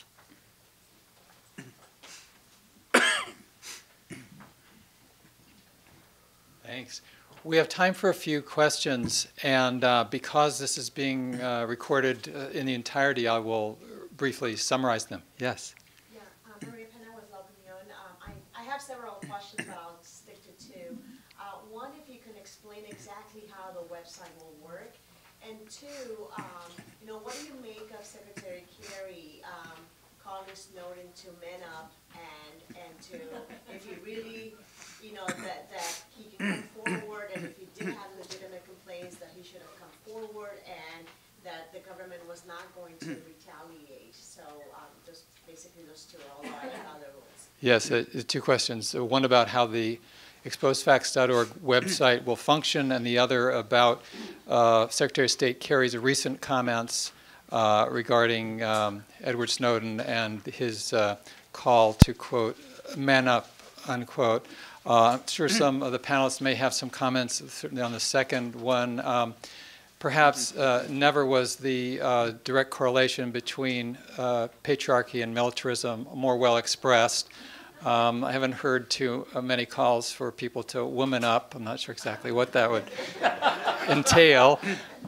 Thanks. We have time for a few questions, and because this is being recorded in the entirety, I will briefly summarize them. Yes? Yeah, Maria Pena with La Opinion. I have several questions, but I'll stick to two. One, if you can explain exactly how the website will work, and two, what do you make of Secretary Kerry calling Snowden to man up and to, if he really, that he can come forward, and if he did have legitimate complaints, that he should have come forward, and that the government was not going to retaliate. So just basically those two, although I have other rules. Yes, two questions. One about how the exposedfacts.org website will function, and the other about Secretary of State Kerry's recent comments regarding Edward Snowden and his call to, quote, man up, unquote. I'm sure some of the panelists may have some comments, certainly on the second one. Perhaps never was the direct correlation between patriarchy and militarism more well expressed. I haven't heard too many calls for people to woman up. I'm not sure exactly what that would entail.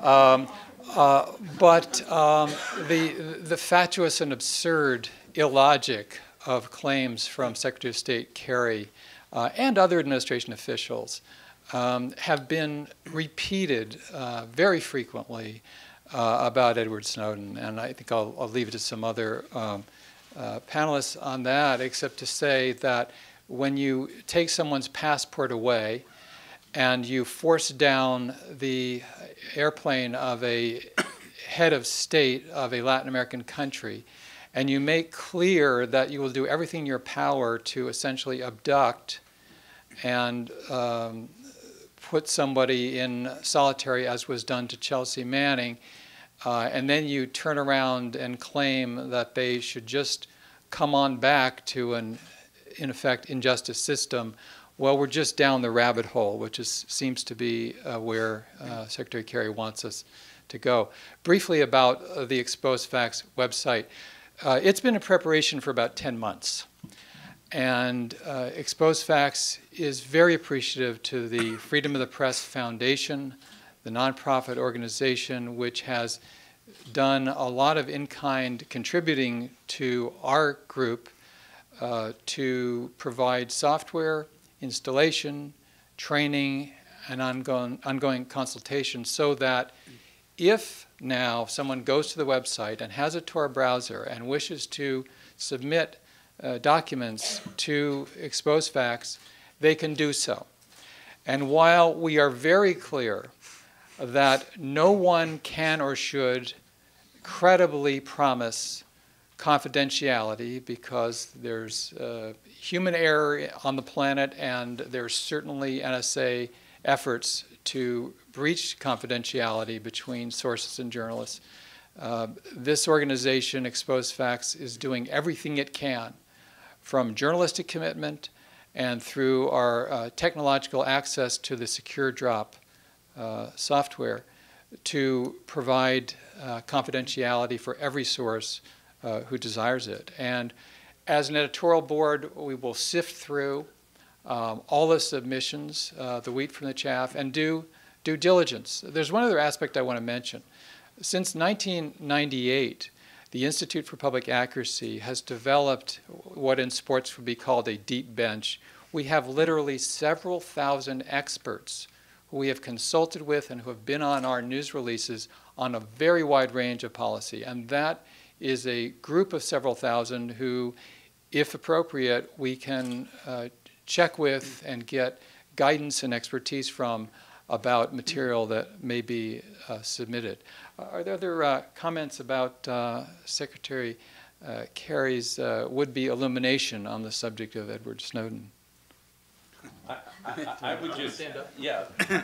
But the fatuous and absurd illogic of claims from Secretary of State Kerry and other administration officials have been repeated very frequently about Edward Snowden, and I think I'll leave it to some other panelists on that, except to say that when you take someone's passport away and you force down the airplane of a head of state of a Latin American country, and you make clear that you will do everything in your power to essentially abduct and put somebody in solitary, as was done to Chelsea Manning, and then you turn around and claim that they should just come on back to an, in effect, injustice system well, we're just down the rabbit hole, which seems to be where Secretary Kerry wants us to go. Briefly about the Exposed Facts website. It's been in preparation for about 10 months. And Exposed Facts is very appreciative to the Freedom of the Press Foundation, the nonprofit organization which has done a lot of in-kind contributing to our group to provide software, installation, training, and ongoing consultation, so that if now someone goes to the website and has a Tor browser and wishes to submit documents to Exposed Facts, they can do so. And while we are very clear that no one can or should credibly promise confidentiality, because there's human error on the planet, and there's certainly NSA efforts to breach confidentiality between sources and journalists, this organization, Exposed Facts, is doing everything it can, from journalistic commitment and through our technological access to the secure drop software, to provide confidentiality for every source who desires it. And as an editorial board, we will sift through all the submissions, the wheat from the chaff, and do due diligence. There's one other aspect I want to mention. Since 1998, the Institute for Public Accuracy has developed what in sports would be called a deep bench. We have literally several thousand experts who we have consulted with and who have been on our news releases on a very wide range of policy. And that is a group of several thousand who, if appropriate, we can check with and get guidance and expertise from about material that may be submitted. Are there other comments about Secretary Kerry's would-be illumination on the subject of Edward Snowden? I would just, yeah.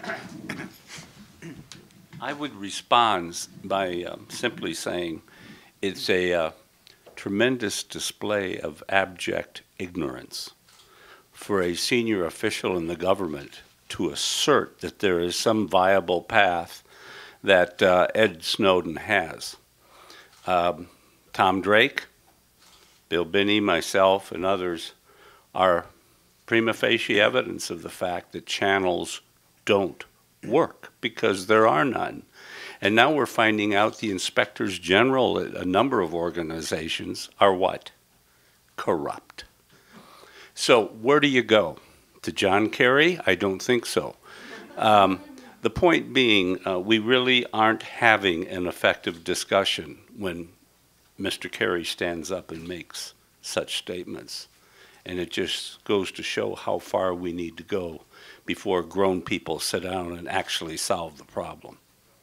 I would respond by simply saying it's a tremendous display of abject ignorance for a senior official in the government to assert that there is some viable path that Ed Snowden has. Tom Drake, Bill Binney, myself, and others are prima facie evidence of the fact that channels don't work because there are none. And now we're finding out the inspectors general at a number of organizations are what? Corrupt. So where do you go? To John Kerry? I don't think so. The point being, we really aren't having an effective discussion when Mr. Kerry stands up and makes such statements. And it just goes to show how far we need to go before grown people sit down and actually solve the problem.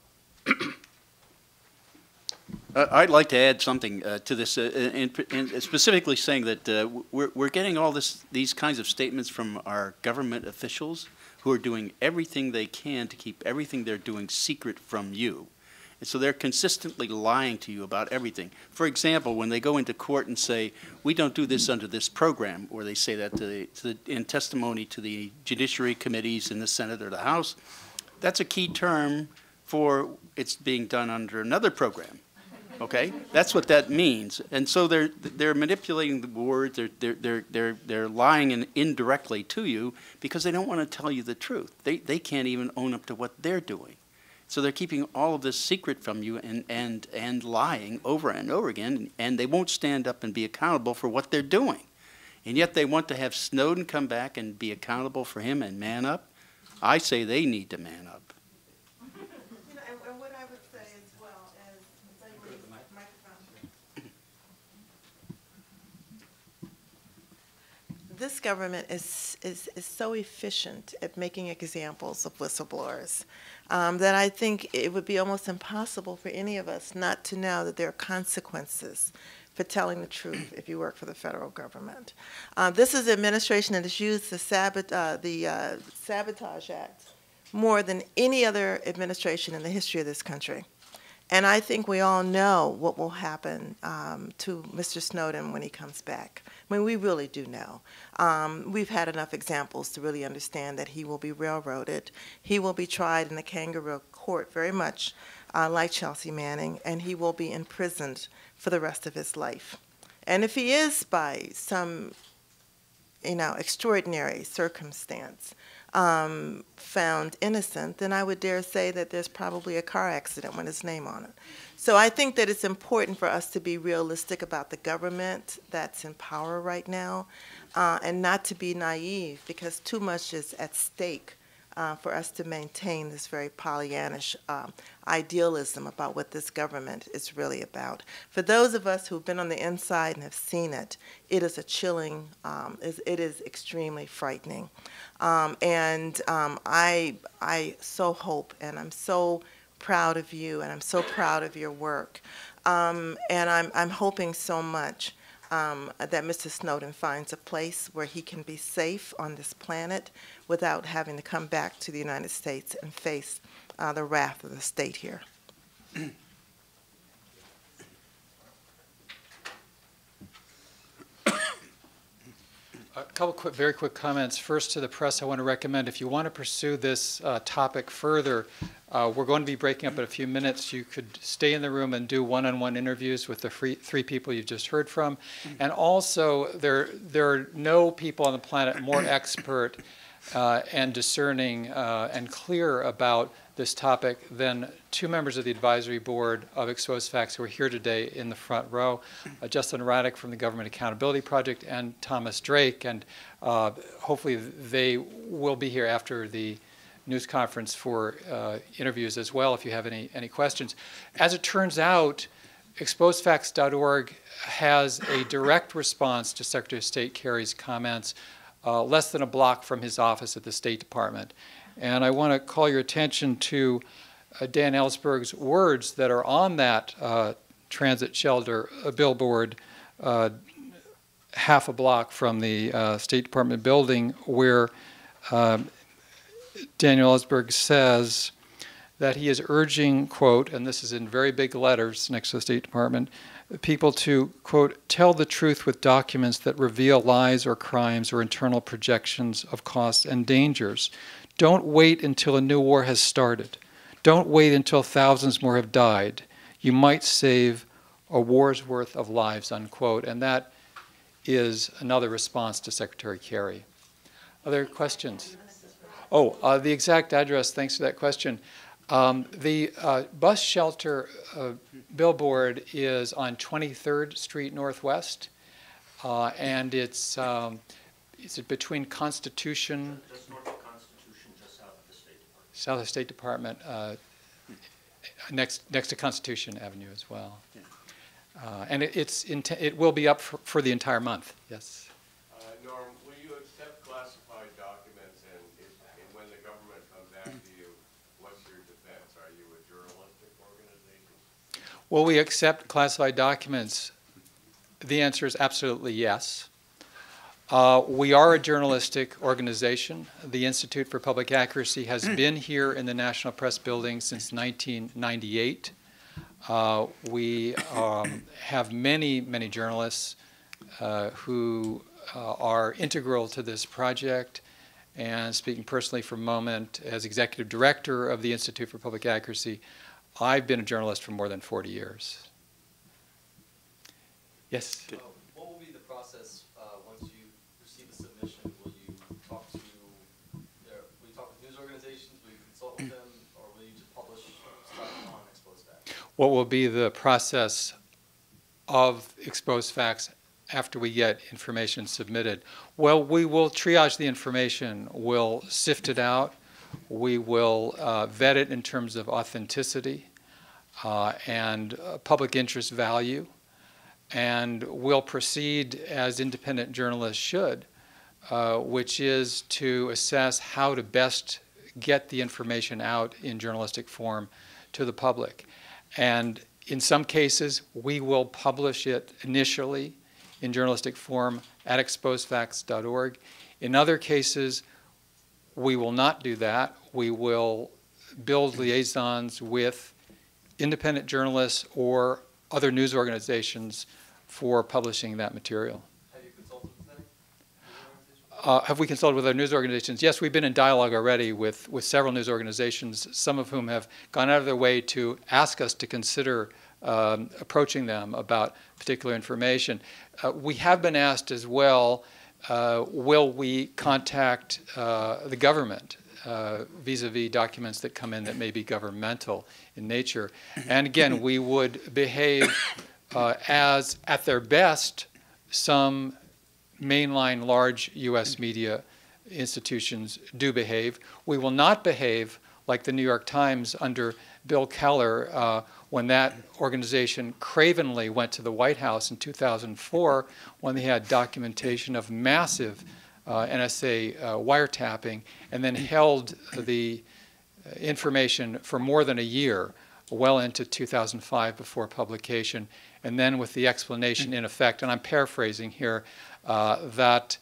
I'd like to add something to this, in specifically saying that we're getting all these kinds of statements from our government officials who are doing everything they can to keep everything they're doing secret from you. And so they're consistently lying to you about everything. For example, when they go into court and say, we don't do this under this program, or they say that in testimony to the judiciary committees in the Senate or the House, that's a key term for it's being done under another program. Okay, that's what that means, and so they're manipulating the words. They're lying indirectly to you because they don't want to tell you the truth. They can't even own up to what they're doing, so they're keeping all of this secret from you and lying over and over again. And they won't stand up and be accountable for what they're doing, and yet they want to have Snowden come back and be accountable for him and man up. I say they need to man up. This government is so efficient at making examples of whistleblowers that I think it would be almost impossible for any of us not to know that there are consequences for telling the truth if you work for the federal government. This is an administration that has used the Sabotage Act more than any other administration in the history of this country. And I think we all know what will happen to Mr. Snowden when he comes back. I mean, we really do know. We've had enough examples to really understand that he will be railroaded. He will be tried in the kangaroo court very much like Chelsea Manning, and he will be imprisoned for the rest of his life. And if he is by some, extraordinary circumstance found innocent, then I would dare say that there's probably a car accident with his name on it. So I think that it's important for us to be realistic about the government that's in power right now, and not to be naive, because too much is at stake for us to maintain this very Pollyannish idealism about what this government is really about. For those of us who've been on the inside and have seen it, it is a chilling, it is extremely frightening. I so hope, and I'm so proud of you, and I'm so proud of your work. And I'm hoping so much that Mr. Snowden finds a place where he can be safe on this planet without having to come back to the United States and face the wrath of the state here. A couple very quick comments. First, to the press, I want to recommend, if you want to pursue this topic further, we're going to be breaking up in a few minutes. You could stay in the room and do one-on-one interviews with the three people you've just heard from. And also, there are no people on the planet more expert and discerning and clear about this topic than two members of the advisory board of Exposed Facts who are here today in the front row, Justin Raddick from the Government Accountability Project and Thomas Drake, and hopefully they will be here after the news conference for interviews as well if you have any questions. As it turns out, exposedfacts.org has a direct response to Secretary of State Kerry's comments less than a block from his office at the State Department. And I want to call your attention to Dan Ellsberg's words that are on that transit shelter billboard half a block from the State Department building, where Daniel Ellsberg says that he is urging, quote, and this is in very big letters next to the State Department, people to, quote, tell the truth with documents that reveal lies or crimes or internal projections of costs and dangers. Don't wait until a new war has started. Don't wait until thousands more have died. You might save a war's worth of lives, unquote. And that is another response to Secretary Kerry. Other questions? Oh, the exact address, thanks for that question. The bus shelter billboard is on 23rd Street Northwest, and it's between Constitution. Just north of Constitution, just south of the State Department. South of the State Department, next to Constitution Avenue as well. Yeah. And it will be up for the entire month. Yes. Norm, will you accept classified documents, and when the government comes after you, what's your defense? Are you a journalistic organization? Will we accept classified documents? The answer is absolutely yes. We are a journalistic organization. The Institute for Public Accuracy has been here in the National Press Building since 1998. We have many, many journalists who are integral to this project. And speaking personally for a moment, as executive director of the Institute for Public Accuracy, I've been a journalist for more than 40 years. Yes? What will be the process once you receive a submission? Will you talk with news organizations? Will you consult with them? Or will you just publish stuff on Exposed Facts? What will be the process of Exposed Facts after we get information submitted? Well, we will triage the information. We'll sift it out. We will vet it in terms of authenticity and public interest value. And we'll proceed as independent journalists should, which is to assess how to best get the information out in journalistic form to the public. And in some cases, we will publish it initially in journalistic form at exposedfacts.org. In other cases, we will not do that. We will build liaisons with independent journalists or other news organizations for publishing that material. Have you consulted with any news organizations? Have we consulted with other news organizations? Yes, we've been in dialogue already with several news organizations, some of whom have gone out of their way to ask us to consider approaching them about particular information. We have been asked as well, will we contact the government vis-a-vis documents that come in that may be governmental in nature? And again, we would behave as, at their best, some mainline large U.S. media institutions do behave. We will not behave like the New York Times under Bill Keller when that organization cravenly went to the White House in 2004 when they had documentation of massive NSA wiretapping and then held the information for more than a year, well into 2005 before publication, and then with the explanation in effect, and I'm paraphrasing here, that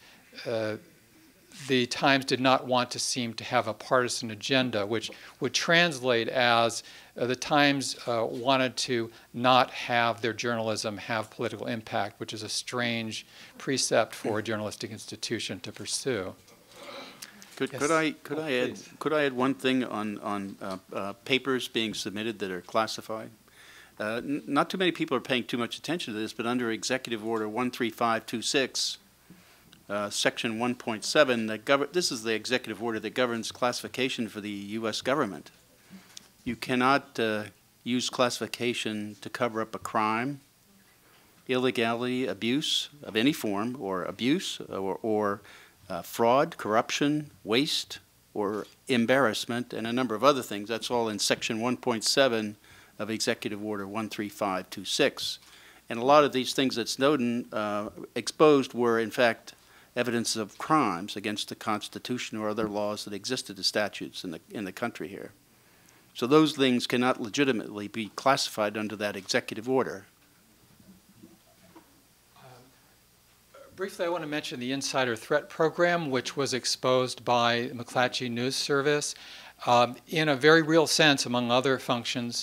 the Times did not want to seem to have a partisan agenda, which would translate as the Times wanted to not have their journalism have political impact, which is a strange precept for a journalistic institution to pursue. Could Yes. I add one thing on papers being submitted that are classified? Not too many people are paying too much attention to this, but under Executive Order 13526, Section 1.7, this is the executive order that governs classification for the U.S. government. You cannot use classification to cover up a crime, illegality, abuse of any form, or abuse, or fraud, corruption, waste, or embarrassment, and a number of other things. That's all in Section 1.7 of Executive Order 13526. And a lot of these things that Snowden exposed were, in fact, evidence of crimes against the Constitution or other laws that existed as statutes in the country here. So those things cannot legitimately be classified under that executive order. Briefly, I want to mention the Insider Threat Program, which was exposed by McClatchy News Service. In a very real sense, among other functions,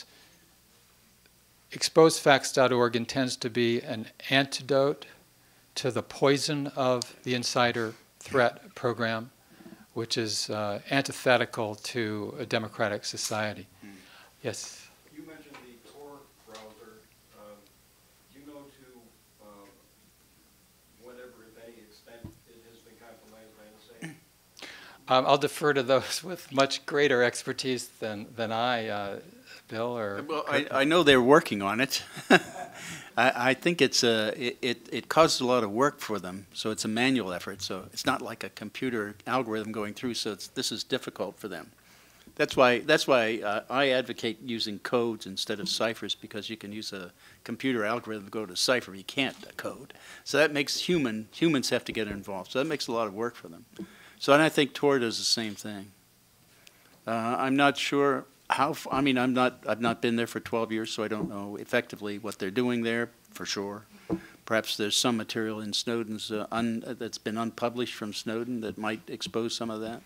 exposedfacts.org intends to be an antidote to the poison of the Insider Threat Program, which is antithetical to a democratic society. Yes? You mentioned the Tor browser. Do you know to whatever, if any extent, it has been compromised by NSA? I'll defer to those with much greater expertise than I, Bill or Well, Kirk. I know they're working on it. I think it causes a lot of work for them, so it's a manual effort. So it's not like a computer algorithm going through. So this is difficult for them. That's why I advocate using codes instead of ciphers, because you can use a computer algorithm to go to cipher. You can't a code. So that makes humans have to get involved. So that makes a lot of work for them. So and I think Tor does the same thing. I'm not sure how. I mean, I've not been there for 12 years, so I don't know effectively what they're doing there for sure. Perhaps there's some material in Snowden's that's been unpublished from Snowden that might expose some of that.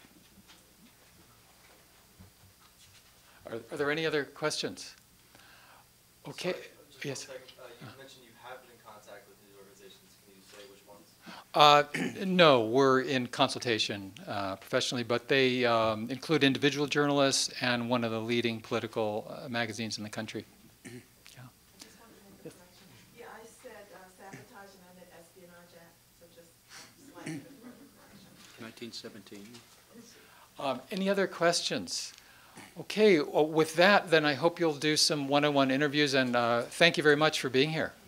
Are there any other questions? Okay. Just Yes. one second. You mentioned you have been in contact with news organizations. Can you say which ones? No, we're in consultation professionally, but they include individual journalists and one of the leading political magazines in the country. Yeah. Just one more correction. Yeah, I said sabotage and I meant Espionage Act, so just slightly different correction. 1917. Any other questions? Okay, well, with that, then I hope you'll do some one-on-one interviews, and thank you very much for being here.